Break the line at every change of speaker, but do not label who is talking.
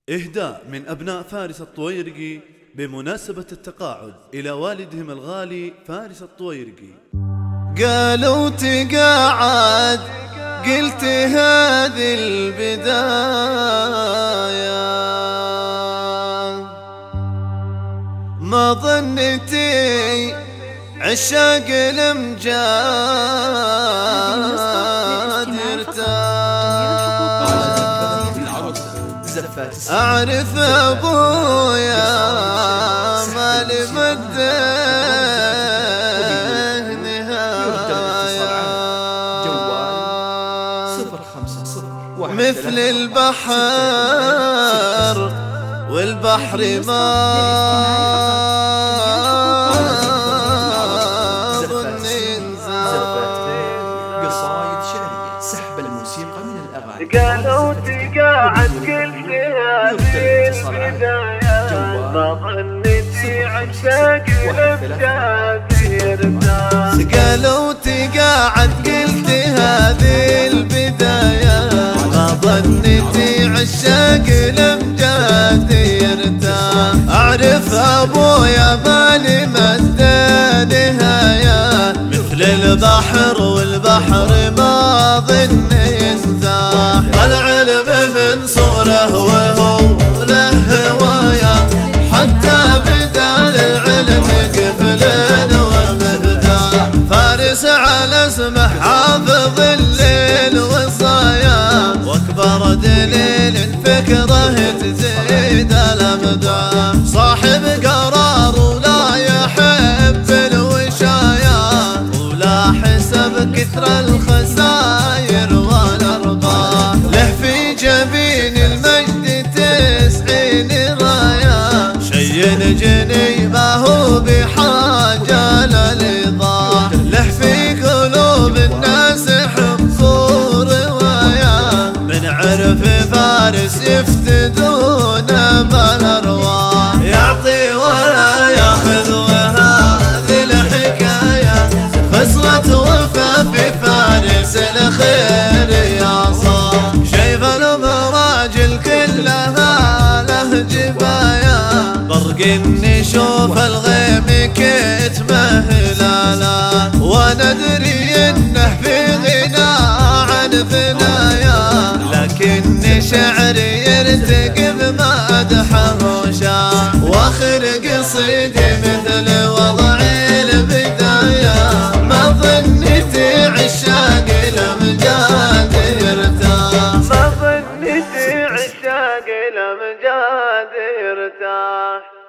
إهداء من أبناء فارس الطويرقي بمناسبة التقاعد إلى والدهم الغالي فارس الطويرقي.
قالوا تقاعد قلت هذه البداية، ما ظنتي عشاق الامجاد يرتاح. أعرف أبويا ما لمده نهاية، مثل البحر والبحر ما
قصايد شعرية سحب الموسيقى من الأغاني.
قالوا تقاعد قلت هذه البداية، ما ظنيتي عشاق الأمجاد يرتاح.
قالوا تقاعد قلت هذه البداية، ما ظنيتي عشاق الأمجاد يرتاح. أعرف أبويا ما لمده نهاية، مثل البحر والبحر ما ظن ينزاح. العلم من صغره وهو له هواية، حتى بدال العلم قفل ومفتاح. فارس على اسمه حافظ الليل وصايا، واكبر دليل فكره تزيد الابداع. صاحب قرار ولا يحب الوشايا، ولا حسب كثر الخساير والارباح. له في جبين المجد 90 راية، شين جني ما هو بحاجة للإيضاح. له في قلوب الناس حب ورواية، من عرف فارس يفتدون بالأرواح. يعطي ولا ياخذ وهذه الحكاية، خصلة وفا في فارس الخير يا صاح. شايف المراجل كلها له جبايا، برق نشوف الغيم كتمه لالا. وندري انه في غنى عن ثنايا، لكن شعري يرتقي بمدحه وشاع. واخر قصيدي مثل وضع البداية، ما ظنيتي عشاق الامجاد يرتاح.
ما ظنيتي عشاق الأمجاد يرتاح.